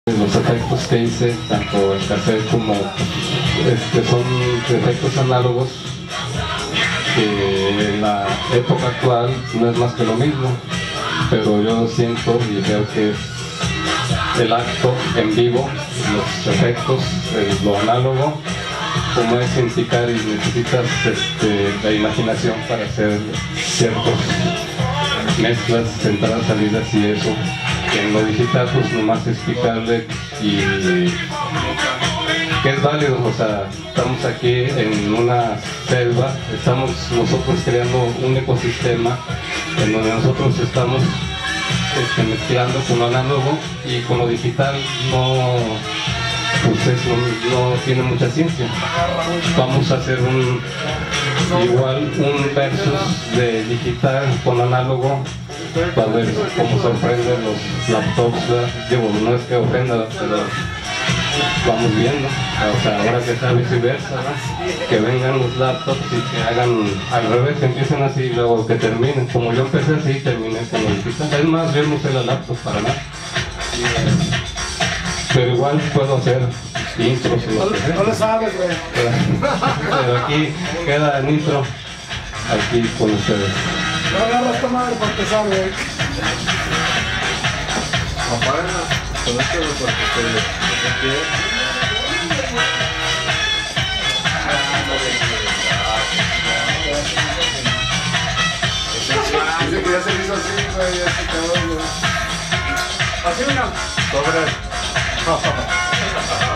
Los efectos que hice, tanto en cassette como son efectos análogos que en la época actual no es más que lo mismo, pero yo siento y veo que es el acto en vivo, los efectos, lo análogo, como es sin picar y necesitas la imaginación para hacer ciertas mezclas, entradas, salidas y eso. En lo digital pues nomás es picarle y que es válido, o sea, estamos aquí en una selva, estamos nosotros creando un ecosistema en donde nosotros estamos mezclando con lo análogo y con lo digital pues eso no tiene mucha ciencia. Vamos a hacer un versus de digital con análogo para ver cómo sorprenden los laptops, digo, no es que ofenda, pero vamos viendo, o sea, ahora que sea viceversa, ¿no? Que vengan los laptops y que hagan al revés, que empiecen así y luego que terminen, como yo empecé así, terminé con lo digital. Es más, yo no usé la laptop para nada, pero igual puedo hacer intros y lo que sea. No lo sabes, güey. Pero aquí queda el intro, aquí con ustedes. No agarras esta madre porque sabe. Apárenla con esto porque se dice que ya se hizo así, güey, ya se quedó, güey. Así una. Sobre.